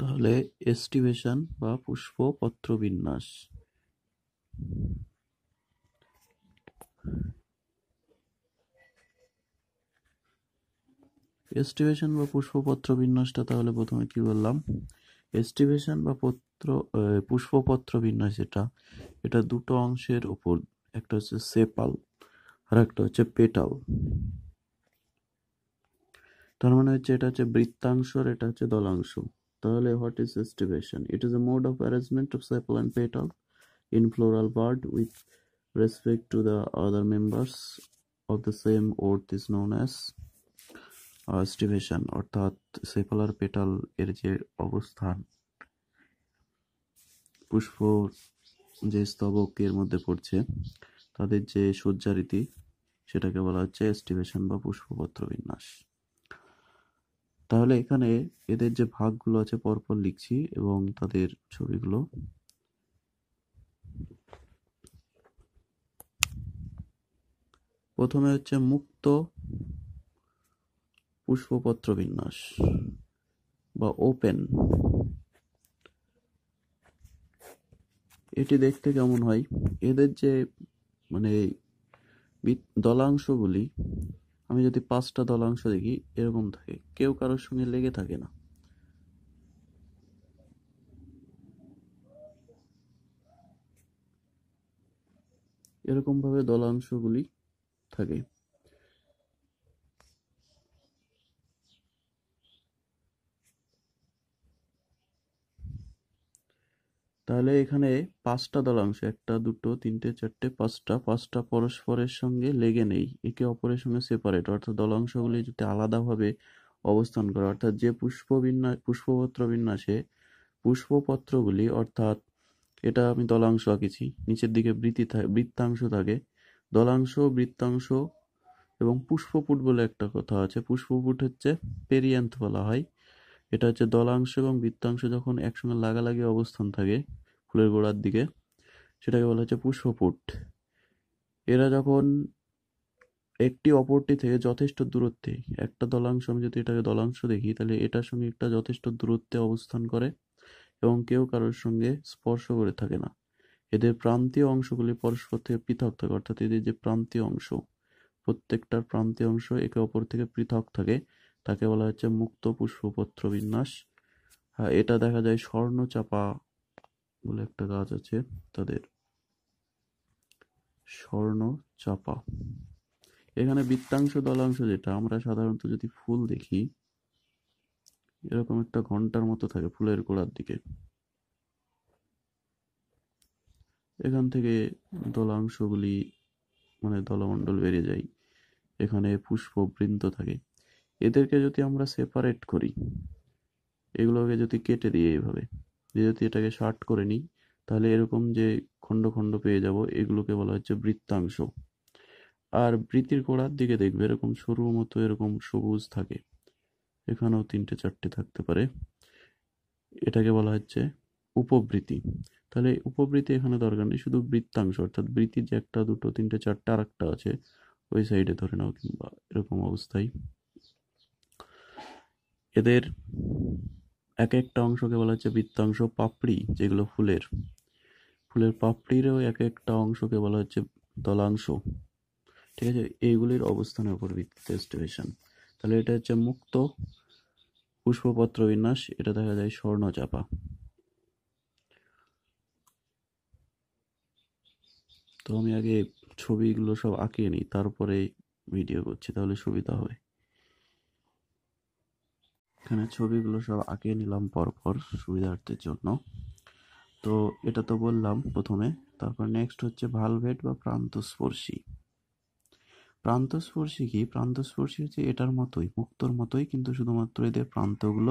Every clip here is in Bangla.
তাহলে এস্টিভেশন বা পুষ্পপত্র বিন্যাস। এস্টিভেশন বা পুষ্পপত্র বিন্যাসটা তাহলে প্রথমে কি বললাম, এস্টিভেশন বা পুষ্পপত্র বিন্যাস এটা দুটো অংশের উপর, একটা হচ্ছে সেপাল আর একটা হচ্ছে পেটাল। তার মানে হচ্ছে এটা হচ্ছে বৃত্তাংশ আর এটা হচ্ছে দলাংশ। তাহলে what is aestivation? It is a mode of arrangement of sepal and petal in floral bud with respect to the other members of the same orth is known as estivation। অর্থাৎ সেপাল আর পেটাল এর যে অবস্থান পুষ্প যে স্তবকের মধ্যে পড়ছে তাদের যে সজ্জারীতি সেটাকে বলা হচ্ছে এস্টিভেশন বা পুষ্পপত্র বিন্যাস। তাহলে এখানে এদের যে ভাগগুলো আছে পরপর লিখছি এবং তাদের ছবিগুলো। প্রথমে হচ্ছে মুক্ত পুষ্পপত্র বিন্যাস বা ওপেন। এটি দেখতে কেমন হয়? এদের যে মানে দলাংশগুলি, আমি যদি 5টা দলাংশ দেখি এরকম থাকে, কেউ কারোর সঙ্গে লেগে থাকে না। এরকম ভাবে দলাংশগুলি থাকে। তাহলে এখানে 5টা দলাংশ, 1 2 3 4 5টা পরস্পরের সঙ্গে লেগে নেই, একে অপরের সঙ্গে সেপারেট। অর্থাৎ দলাংশগুলি যদি আলাদাভাবে অবস্থান করে, অর্থাৎ যে পুষ্পপত্র বিন্যাসে পুষ্পপত্রগুলি, অর্থাৎ এটা আমি দলাংশ আঁকেছি, নিচের দিকে বৃত্তাংশ থাকে, দলাংশ, বৃত্তাংশ এবং পুষ্পপুট বলে একটা কথা আছে। পুষ্পপুট হচ্ছে পেরিয়ান্থ বলা হয়। এটা হচ্ছে দলাংশ এবং বৃত্তাংশ যখন একসঙ্গে লাগালাগি অবস্থান থাকে ফুলের গোড়ার দিকে, সেটাকে বলা হচ্ছে পুষ্পপুট। এরা যখন একটি অপরটি থেকে যথেষ্ট দূরত্বে, একটা দলাংশ, আমি যদি এটাকে দলাংশ দেখি তাহলে এটার সঙ্গে একটা যথেষ্ট দূরত্বে অবস্থান করে এবং কেউ কারোর সঙ্গে স্পর্শ করে থাকে না। এদের প্রান্তীয় অংশগুলি পরস্পর থেকে পৃথক থাকে, অর্থাৎ এদের যে প্রান্তীয় অংশ, প্রত্যেকটার প্রান্তীয় অংশ একে অপর থেকে পৃথক থাকে, তাকে বলা হচ্ছে মুক্ত পুষ্পপত্র বিন্যাস। এটা দেখা যায় স্বর্ণচাপা বলে একটা গাছ আছে, তাদের স্বর্ণচাপা। এখানে বৃত্তাংশ দলাংশ যেটা, আমরা সাধারণত যদি ফুল দেখি এরকম একটা ঘন্টার মতো থাকে ফুলের গোড়ার দিকে, এখান থেকে দলাংশগুলি মানে দলমণ্ডল বেরিয়ে যায়, এখানে পুষ্পবৃন্ত থাকে। এদেরকে যদি আমরা সেপারেট করি, এগুলোকে যদি কেটে দিই এইভাবে, যদি এটাকে শার্ট করে নিই, তাহলে এরকম যে খণ্ড খণ্ড পেয়ে যাব, এগুলোকে বলা হচ্ছে বৃত্তাংশ। আর বৃত্তির গোড়ার দিকে দেখবে এরকম সরু মতো এরকম সবুজ থাকে, এখানেও 3টে 4টে থাকতে পারে, এটাকে বলা হচ্ছে উপবৃত্তি। তাহলে উপবৃত্তি এখানে দরকার নেই, শুধু বৃত্তাংশ, অর্থাৎ বৃত্তির যে 1 2 3 4 আর একটা আছে ওই সাইডে ধরে নাও, কিংবা এরকম অবস্থায় এদের এক একটা অংশকে বলা হচ্ছে বৃত্তাংশ। পাপড়ি যেগুলো ফুলের পাপড়িরও এক একটা অংশকে বলা হচ্ছে দলাংশ। ঠিক আছে, এইগুলির অবস্থানের উপর ভিত্তিতে এস্টিভেশন। তাহলে এটা হচ্ছে মুক্ত পুষ্পপত্র বিন্যাস, এটা দেখা যায় স্বর্ণচাপা। তো আমি আগে ছবিগুলো সব আঁকিয়ে নিই, তারপরে ভিডিও করছি, তাহলে সুবিধা হবে। এখানে ছবিগুলো সব আঁকিয়ে নিলাম পরপর সুবিধার্থের জন্য। তো এটা তো বললাম প্রথমে। তারপর নেক্সট হচ্ছে ভালভেট বা প্রান্তস্পর্শী। প্রান্তস্পর্শী কি? প্রান্তস্পর্শী হচ্ছে এটার মতোই, মুক্তোর মতোই, কিন্তু শুধুমাত্র এদের প্রান্তগুলো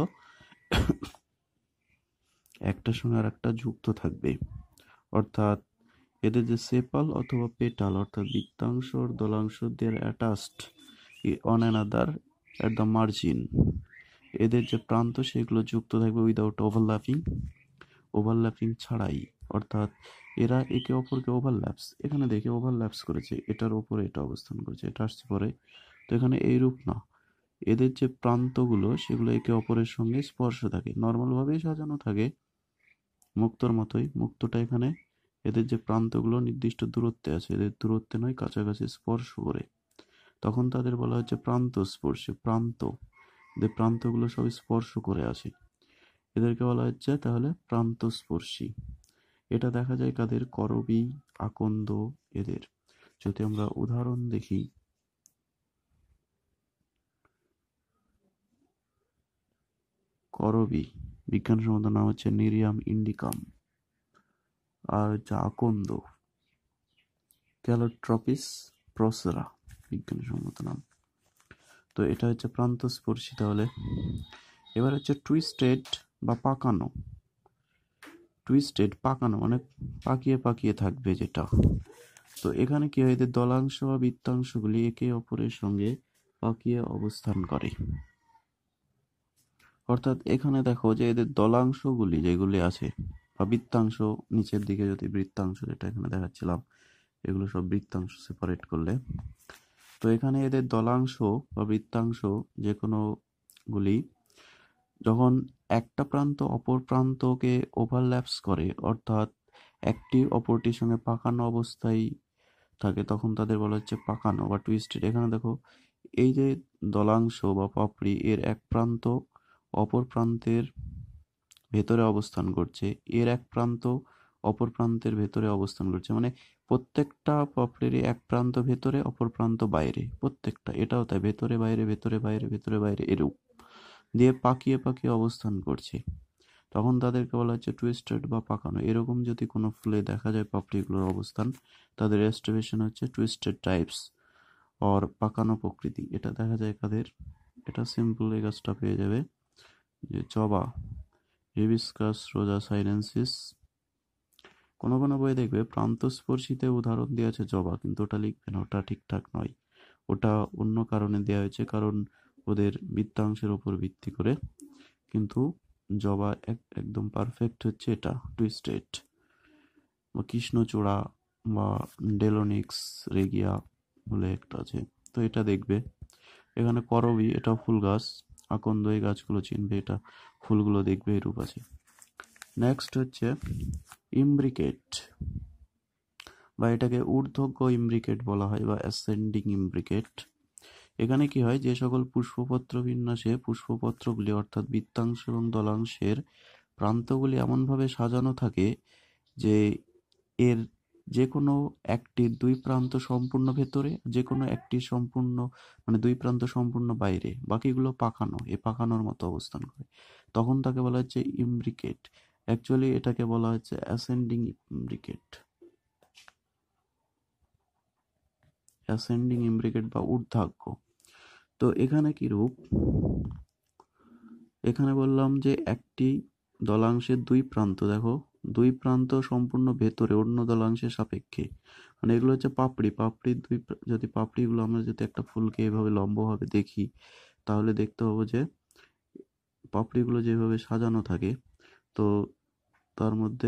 একটার সঙ্গে আর একটা যুক্ত থাকবে। অর্থাৎ এদের যে সেপাল অথবা পেটাল, অর্থাৎ বৃত্তাংশ আর দলাংশ, they are attached on another at the margin. এদের যে প্রান্ত সেগুলো যুক্ত থাকবে উইদাউট ওভারল্যাপিং ছাড়াই। অর্থাৎ এরা একে অপরকে ওভারল্যাপস, এখানে দেখে ওভারল্যাপস করেছে, এটার উপরে এটা অবস্থান করেছে, এটা আসছে পরে, তো এখানে এইরূপ না, এদের যে প্রান্তগুলো সেগুলো একে অপরের সঙ্গে স্পর্শ থাকে, নর্মাল ভাবেই সাজানো থাকে মুক্তোর মতোই। মুক্তোটা এখানে এদের যে প্রান্তগুলো নির্দিষ্ট দূরত্বে আছে, এদের দূরত্বে নয়, কাছাকাছি স্পর্শ করে, তখন তাদের বলা হচ্ছে প্রান্ত স্পর্শী। প্রান্ত, এদের প্রান্তগুলো সব স্পর্শ করে আছে, এদেরকে বলা হচ্ছে তাহলে প্রান্তস্পর্শী। এটা দেখা যায় কাদের? করবী, আকন্দ এদের। যদি আমরা উদাহরণ দেখি, করবী বিজ্ঞানসম্মত নাম হচ্ছে নিরিয়াম ইন্ডিকাম, আর হচ্ছে আকন্দ ক্যালোট্রপিস প্রসেরা বিজ্ঞানসম্মত নাম। তো এটা হচ্ছে প্রান্তস্পর্শী। তাহলে এবার হচ্ছে টুইস্টেড বা পাকানো। টুইস্টেড, পাকানো মানে পাকিয়ে পাকিয়ে থাকবে যেটা। তো এখানে কি হয়, এদের দলাংশ বা বৃত্তাংশগুলি একে অপরের সঙ্গে পাকিয়ে অবস্থান করে। অর্থাৎ এখানে দেখো যে এদের দলাংশগুলি যেগুলি আছে বা বৃত্তাংশ, নিচের দিকে যদি বৃত্তাংশ যেটা এখানে দেখাচ্ছিলাম, এগুলো সব বৃত্তাংশ সেপারেট করলে, তো এখানে এদের দলাংশ বা বৃত্তাংশ যে কোনো গুলি যখন একটা প্রান্ত অপর প্রান্তকে ওভারল্যাপস করে, অর্থাৎ একটি অপরটির সঙ্গে পাকানো অবস্থায় থাকে, তখন তাদের বলা হচ্ছে পাকানো বা টুইস্টেড। এখানে দেখো এই যে দলাংশ বা পাপড়ি, এর এক প্রান্ত অপর প্রান্তের ভেতরে অবস্থান করছে, এর এক প্রান্ত অপর প্রান্তের ভেতরে অবস্থান করছে, মানে প্রত্যেকটা পাপড়িরই এক প্রান্ত ভেতরে অপর প্রান্ত বাইরে, প্রত্যেকটা। এটাও তাই, ভেতরে বাইরে ভেতরে বাইরে ভেতরে বাইরে এরূপ দিয়ে পাকিয়ে পাকিয়ে অবস্থান করছে, তখন তাদেরকে বলা হচ্ছে টুইস্টেড বা পাকানো। এরকম যদি কোনো ফুলে দেখা যায় পাপড়িগুলোর অবস্থান, তাদের এস্টিমেশন হচ্ছে টুইস্টেড টাইপস অর পাকানো প্রকৃতি। এটা দেখা যায় কাদের? এটা সিম্পল এই গাছটা পেয়ে যাবে, যে জবা, হিবিস্কাস রোজা সাইনেন্সিস। কোনো কোনো বই দেখবে প্রান্তস্পর্শীতে উদাহরণ দেওয়া আছে জবা, কিন্তু ওটা লিখবে না, ওটা ঠিকঠাক নয়। ওটা অন্য কারণে দেওয়া হয়েছে, কারণ ওদের বৃত্তাংশের উপর ভিত্তি করে। কিন্তু জবা একদম পারফেক্ট হচ্ছে এটা টুইস্টেড। বা কৃষ্ণচূড়া বা ডেলোনিক্স রেগিয়া বলে একটা আছে, তো এটা দেখবে। এখানে করবী, এটা ফুল গাছ। আকন্দ, এই গাছগুলো চিনবে, এটা ফুলগুলো দেখবে এরূপ আছে। নেক্সট হচ্ছে ইমব্রিকেট, বা এটাকে ঊর্ধ্বগ ইমব্রিকেট বলা হয় বা অ্যাসেন্ডিং ইমব্রিকেট। এখানে কি হয়, যে সকল পুষ্পপত্র বিন্যাসে পুষ্পপত্রগুলি অর্থাৎ বৃত্তাংশ এবং দলাংশের প্রান্তগুলি এমনভাবে সাজানো থাকে যে এর যে কোনো একটির দুই প্রান্ত সম্পূর্ণ ভেতরে, যে কোনো একটি সম্পূর্ণ মানে দুই প্রান্ত সম্পূর্ণ বাইরে, বাকিগুলো পাকানো, এ পাকানোর মতো অবস্থান করে, তখন তাকে বলা হচ্ছে ইমব্রিকেট। অ্যাকচুয়ালি এটাকে বলা হচ্ছে অ্যাসেন্ডিং ইমব্রিকেট, অ্যাসেন্ডিং ইমব্রিকেট বা ঊর্ধ্বাঙ্গ। তো এখানে কি রূপ, এখানে বললাম যে একটি দলাংশের দুই প্রান্ত, দেখো দুই প্রান্ত সম্পূর্ণ ভেতরে অন্য দলাংশের সাপেক্ষে, মানে এগুলো হচ্ছে পাপড়ি। পাপড়ির যদি পাপড়িগুলো আমরা যদি একটা ফুলকে এভাবে লম্বভাবে দেখি, তাহলে দেখতে পাবো যে পাপড়িগুলো যেভাবে সাজানো থাকে, তো তার মধ্যে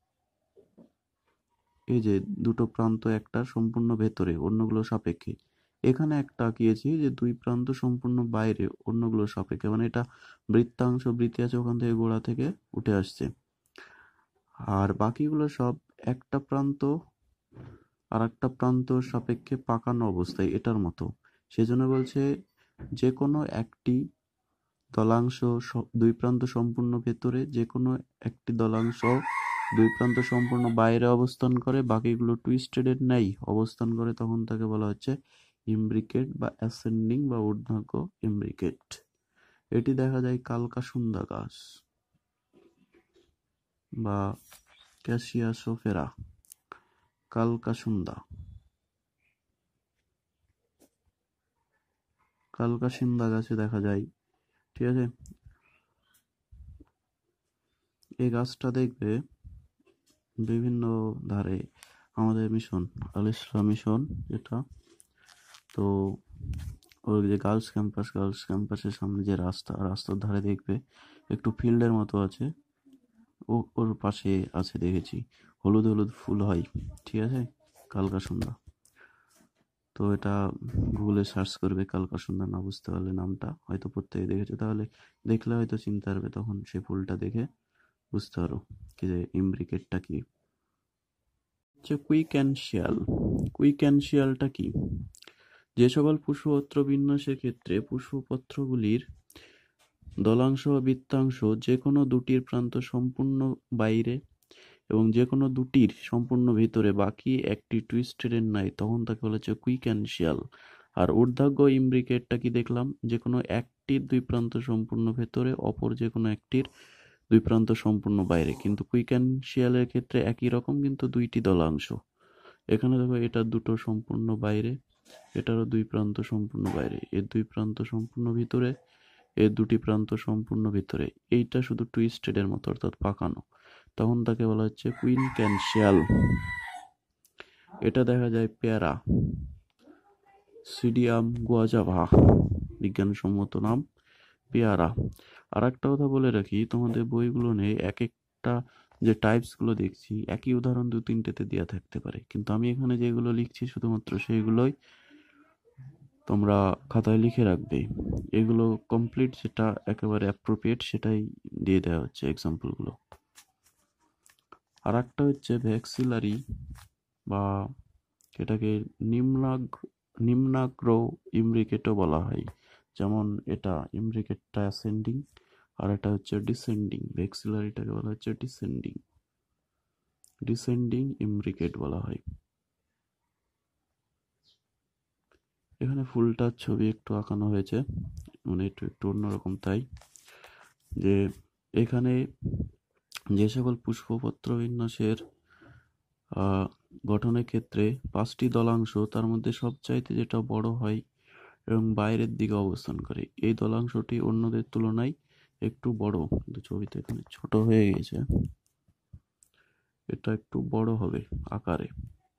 এই যে দুটো প্রান্ত একটা সম্পূর্ণ ভেতরে অন্যগুলো সাপেক্ষে, এখানে একটা আঁকিয়েছি যে দুই প্রান্ত সম্পূর্ণ বাইরে অন্যগুলো সাপেক্ষে, মানে এটা বৃত্তাংশ, বৃত্তি আছে ওখান থেকে গোড়া থেকে উঠে আসছে, আর বাকিগুলো সব একটা প্রান্ত আর একটা প্রান্ত সাপেক্ষে পাকানো অবস্থায় এটার মতো। সেজন্য বলছে যে কোনো একটি দলাংশ দুই প্রান্ত সম্পূর্ণ ভেতরে, যে কোনো একটি দলাংশ দুই প্রান্ত সম্পূর্ণ বাইরে অবস্থান করে, বাকিগুলো টুইস্টেডের ন্যায় অবস্থান করে, তখন তাকে বলা হচ্ছে ইমব্রিকেট বা অ্যাসেন্ডিং বা ঊর্ধ্বাঙ্গ ইমব্রিকেট। এটি দেখা যায় কালকাসুন্দা গাছ বা ক্যাসিয়াসোফেরা, কালকাসুন্দা, কালকাসিন্দা গাছে দেখা যায়, ঠিক আছে। এই গাছটা দেখবে বিভিন্ন ধারে, আমাদের মিশন আল ইসলাম মিশন যেটা, তো ওই যে গার্লস ক্যাম্পাসের সামনে যে রাস্তার ধারে দেখবে একটু ফিল্ডের মতো আছে, ওর পাশে আছে দেখেছি, হলুদ হলুদ ফুল হয়, ঠিক আছে, কালকাসুন্দা। তো এটা গুগলে সার্চ করবে, কালকাসুন্দা না বুঝতে পারলে নামটা হয়তো প্রত্যেকে দেখেছে, তাহলে দেখলে হয়তো চিনতে পারবে, তখন সেই ফুলটা দেখে বুঝতে পারো কি যে ইমব্রিকেটটা কি। হচ্ছে কুইক্যানশিয়াল। কুইক্যানশিয়ালটা কি? যে সকল পুষ্পপত্র বিন্যাসের ক্ষেত্রে পুষ্পপত্রগুলির দলাংশ বা বৃত্তাংশ যে কোনো দুটির প্রান্ত সম্পূর্ণ বাইরে এবং যে কোনো দুটির সম্পূর্ণ ভিতরে, বাকি একটি টুইস্টেডের নাই, তখন তাকে বলা হচ্ছে কুইক্যানশিয়াল। আর ঊর্ধ্বাঙ্গ ইমব্রিকেটটা কি দেখলাম? যে কোনো একটির দুই প্রান্ত সম্পূর্ণ ভেতরে, অপর যে কোনো একটির দুই প্রান্ত সম্পূর্ণ বাইরে। কিন্তু কুইক্যানশিয়ালের ক্ষেত্রে একই রকম, কিন্তু দুইটি দলাংশ। এখানে দেখো এটা দুটো সম্পূর্ণ বাইরে, এটারও দুই প্রান্ত সম্পূর্ণ বাইরে, এর দুই প্রান্ত সম্পূর্ণ ভিতরে, এর দুটি প্রান্ত সম্পূর্ণ ভিতরে। এইটা শুধু টুইস্টেডের মতো, অর্থাৎ পাকানো, তখন তাকে বলা হচ্ছে কুইনক্যানশিয়াল। এটা দেখা যায় পেয়ারা, সিডিয়াম গুয়াজাভা, বিজ্ঞানসম্মত নাম পেয়ারা। আর একটা কথা বলে রাখি, তোমাদের বইগুলো নেই এক একটা যে টাইপসগুলো দেখছি একই উদাহরণ দু তিনটেতে দেওয়া থাকতে পারে, কিন্তু আমি এখানে যেগুলো লিখছি শুধুমাত্র সেইগুলোই তোমরা খাতায় লিখে রাখবে। এগুলো কমপ্লিট, যেটা একেবারে অ্যাপ্রোপ্রিয়েট সেটাই দিয়ে দেওয়া হচ্ছে এক্সাম্পলগুলো। আর একটা হচ্ছে ভ্যাক্সিলারি, বা এটাকে নিম্নাগ্র ইমব্রিকেটও বলা হয়। যেমন এটা ইমব্রিকেটটা অ্যাসেন্ডিং, আর এটা হচ্ছে ডিসেন্ডিং। ভ্যাক্সিলারিটাকে বলা হচ্ছে ডিসেন্ডিং ইমব্রিকেট বলা হয়। এখানে ফুলটার ছবি একটু আঁকানো হয়েছে, মানে একটু একটু অন্যরকম, তাই যে এখানে যে সকল পুষ্পপত্র বিন্যাসের গঠনের ক্ষেত্রে পাঁচটি দলাংশ, তার মধ্যে সবচাইতে যেটা বড় হয় এবং বাইরের দিকে অবস্থান করে, এই দলাংশটি অন্যদের তুলনায় একটু বড়, কিন্তু ছবিতে এখানে ছোট হয়ে গেছে, এটা একটু বড় হবে আকারে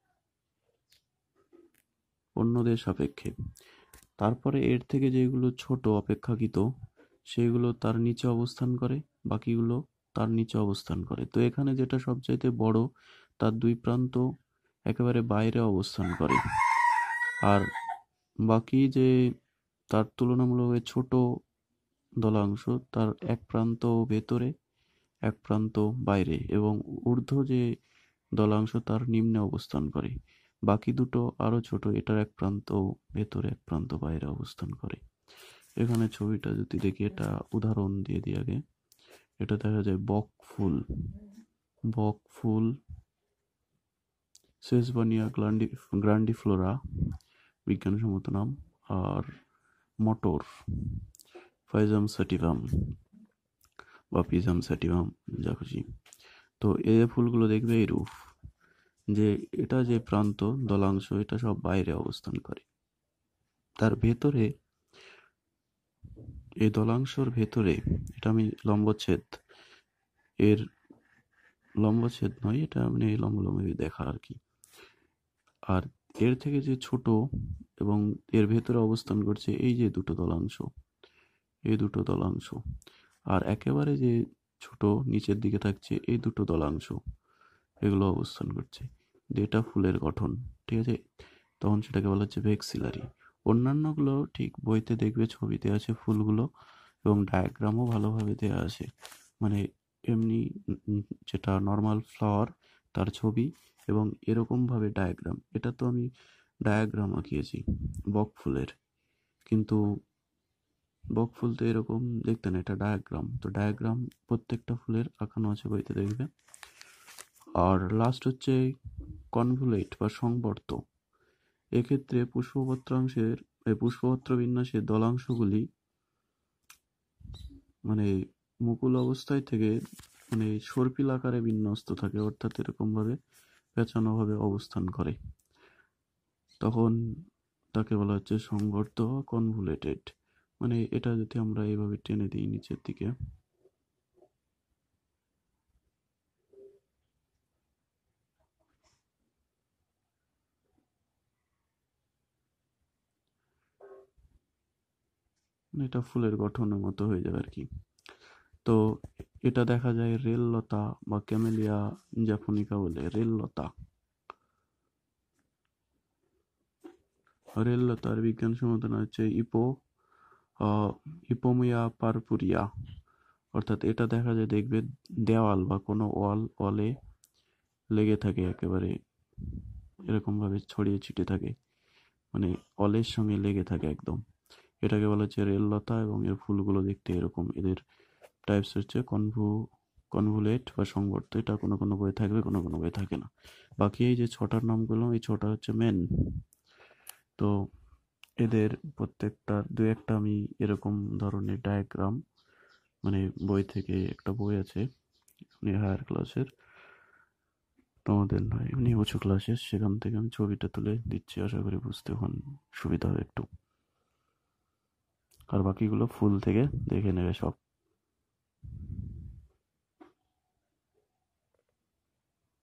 অন্যদের সাপেক্ষে। তারপরে এর থেকে যেগুলো ছোট অপেক্ষাকৃত, সেগুলো তার নিচে অবস্থান করে, বাকিগুলো তার নিচে অবস্থান করে। তো এখানে যেটা সবচাইতে বড়, তার দুই প্রান্ত একেবারে বাইরে অবস্থান করে, আর বাকি যে তার তুলনামূলকভাবে ছোট দলাংশ, তার এক প্রান্ত ভেতরে, এক প্রান্ত বাইরে, এবং ঊর্ধ্ব যে দলাংশ তার নিম্নে অবস্থান করে। বাকি দুটো আরো ছোট, এটার এক প্রান্ত ভেতরে, এক প্রান্ত বাইরে অবস্থান করে। এখানে ছবিটা যদি দেখি, এটা উদাহরণ দিয়ে দিই আগে। এটা দেখা যায় বক ফুল সেসবানিয়া গ্রান্ডিফ্লোরা, বিজ্ঞানসম্মত নাম। আর মটর, ফাইজাম স্যাটিভাম বা পিজাম স্যাটিভাম, যা খুশি। তো এই ফুলগুলো দেখবে এইরূপ, যে এটা যে প্রান্ত দলাংশ, এটা সব বাইরে অবস্থান করে। তার ভেতরে, এই দলাংশর ভেতরে, এটা আমি লম্বচ্ছেদ, এর লম্বচ্ছেদ নয়, এটা মানে লম্বলম্বী দেখা আর কি। আর এর থেকে যে ছোট এবং এর ভেতরে অবস্থান করছে এই যে দুটো দলাংশ, এই দুটো দলাংশ, আর একেবারে যে ছোট নিচের দিকে থাকছে এই দুটো দলাংশ, এগুলো অবস্থান করছে। এটা ফুলের গঠন, ঠিক আছে? তখন সেটাকে বলা হচ্ছে ভেক্সিলারি। অন্যান্যগুলো ঠিক বইতে দেখবে ছবিতে আছে ফুলগুলো, এবং ডায়াগ্রামও ভালোভাবে দেওয়া আছে, মানে এমনি যেটা নর্মাল ফ্লাওয়ার তার ছবি এবং এরকমভাবে ডায়াগ্রাম। এটা তো আমি ডায়াগ্রাম আঁকিয়েছি বক ফুলের, কিন্তু বক ফুল তো এরকম দেখতে না, এটা ডায়াগ্রাম। তো ডায়াগ্রাম প্রত্যেকটা ফুলের আঁকানো আছে বইতে দেখবে। আর লাস্ট হচ্ছে কনভুলেট বা সংবর্ত। এক্ষেত্রে পুষ্পপত্র বিন্যাসের দলাংশগুলি মানে মুকুল অবস্থায় থেকে মানে সর্পিল আকারে বিন্যস্ত থাকে, অর্থাৎ এরকম ভাবে পেঁচানো ভাবে অবস্থান করে, তখন তাকে বলা হচ্ছে সংবর্ত বা কনভুলেটেড। মানে এটা যদি আমরা এইভাবে টেনে দিই নিচের দিকে, এটা ফুলের গঠনের মতো হয়ে যাবে আর কি। তো এটা দেখা যায় রেল লতা বা ক্যামেলিয়া জাপোনিকা বলে, রেল লতা। রেললতার বিজ্ঞানসম্মত নাম হচ্ছে ইপোমিয়া পারপুরিয়া। অর্থাৎ এটা দেখা যায়, দেখবে দেওয়াল বা কোনো ওয়ালে লেগে থাকে একেবারে, এরকম ভাবে ছড়িয়ে ছিটে থাকে, মানে অলের সঙ্গে লেগে থাকে একদম। এটাকে বলা হচ্ছে রেললতা, এবং এর ফুলগুলো দেখতে এরকম। এদের টাইপস হচ্ছে কনভুলেট বা সংবর্ত। এটা কোনো কোনো বই থাকবে, কোনো কোনো বই থাকে না। বাকি এই যে ছটার নাম করলাম, এই ছটা হচ্ছে মেন। তো এদের প্রত্যেকটার দু একটা আমি এরকম ধরনের ডায়াগ্রাম, মানে বই থেকে একটা বই আছে এমনি হায়ার ক্লাসের, তোমাদের নয় এমনি উঁচু ক্লাসের, সেখান থেকে আমি ছবিটা তুলে দিচ্ছি, আশা করি বুঝতে সুবিধা হবে একটু। আর বাকিগুলো ফুল থেকে দেখে নেবে সব।